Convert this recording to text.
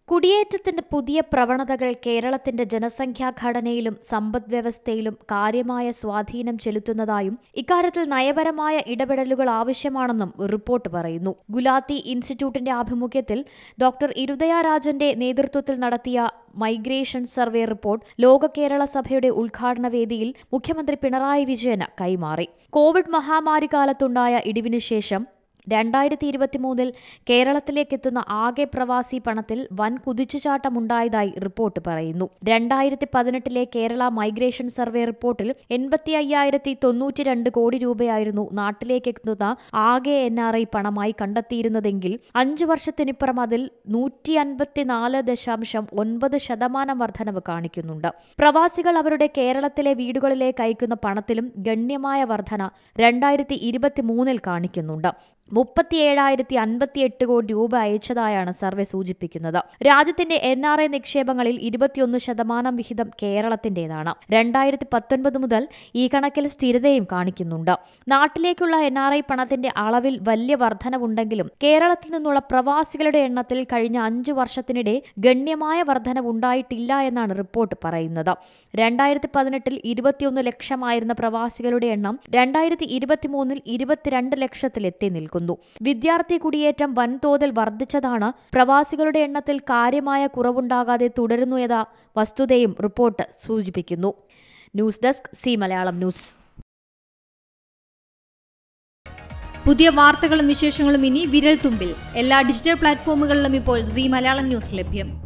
കുടിയേറ്റത്തിന്റെ പുതിയ പ്രവണതകൾ കേരളത്തിന്റെ ജനസംഖ്യാഘടനയിലും സമ്പദ്വ്യവസ്ഥയിലും കാര്യമായ സ്വാധീനം ചെലുത്തുന്നതായും ഇക്കാര്യത്തിൽ നയപരമായ ഇടപെടലുകൾ ആവശ്യമാണെന്നും റിപ്പോർട്ട് പറയുന്നു. ഗുലാത്തി ഇൻസ്റ്റിറ്റ്യൂട്ടിന്റെ ആഭിമുഖ്യത്തിൽ ഡോക്ടർ ഇരുദയ രാജന്റെ നേതൃത്വത്തിൽ നടത്തിയ മൈഗ്രേഷൻ സർവേ റിപ്പോർട്ട് ലോക കേരള സഭയുടെ ഉദ്ഘാടന വേദിയിൽ മുഖ്യമന്ത്രി പിണറായി വിജയന് കൈമാറി. കോവിഡ് മഹാമാരി കാലത്തുണ്ടായ ഇടിവിനു ശേഷം 2023 കേരളത്തിലേക്കെത്തുന്ന ആകെ പ്രവാസി പണത്തിൽ വൻ കുതിച്ചുചാട്ടമുണ്ടായതായി റിപ്പോർട്ട് പറയുന്നു. 2018 കേരള മൈഗ്രേഷൻ സർവേ റിപ്പോർട്ടിൽ 85,092 കോടി രൂപയായിരുന്നു നാട്ടിലേക്കെത്തുന്ന ആകെ NRI പണമായി കണ്ടെത്തിയിരുന്നതെങ്കിൽ 5 വർഷത്തിനിപ്പുറം അതിൽ 154.9% വർധനവ് കാണിക്കുന്നുണ്ട്. പ്രവാസികൾ അവരുടെ കേരളത്തിലെ വീടുകളിലേക്ക് അയക്കുന്ന പണത്തിലും ഗണ്യമായ വർധന 2023 കാണിക്കുന്നുണ്ട്. 37,058 കോടി രൂപ അയച്ചതായാണ് സർവേ സൂചിപ്പിക്കുന്നത്. രാജ്യത്തിന്റെ NRI നിക്ഷേപങ്ങളിൽ 21% വിഹിതം കേരളത്തിന്റേതാണ്. 2019 മുതൽ ഈ കണക്കിൽ സ്ഥിരതയും കാണിക്കുന്നുണ്ട്. നാട്ടിലേക്കുള്ള NRI പണത്തിന്റെ അളവിൽ വലിയ വർധനവുണ്ടെങ്കിലും കേരളത്തിൽ നിന്നുള്ള പ്രവാസികളുടെ എണ്ണത്തിൽ കഴിഞ്ഞ 5 വർഷത്തിനിടെ ഗണ്യമായ വർധനവുണ്ടായിട്ടില്ല എന്നാണ് റിപ്പോർട്ട് പറയുന്നത്. 2018 21 ലക്ഷമായിരുന്ന പ്രവാസികളുടെ എണ്ണം 2023 22 ലക്ഷത്തിലെത്തി നിൽക്കുന്നു. വിദ്യാർത്ഥി കുടിയേറ്റം വൻതോതിൽ വർദ്ധിച്ചതാണ് പ്രവാസികളുടെ എണ്ണത്തിൽ കാര്യമായ കുറവുണ്ടാകാതെ തുടരുന്നു എന്ന വസ്തുതയും റിപ്പോർട്ട് സൂചിപ്പിക്കുന്നു. News desk C Malayalam news. പുതിയ വാർത്തകളും വിശേഷങ്ങളും ഇനി വിരൽ തുമ്പിൽ. എല്ലാ ഡിജിറ്റൽ പ്ലാറ്റ്ഫോമുകളിലും ഇപ്പോൾ സി മലയാളം ന്യൂസ് ലഭ്യം.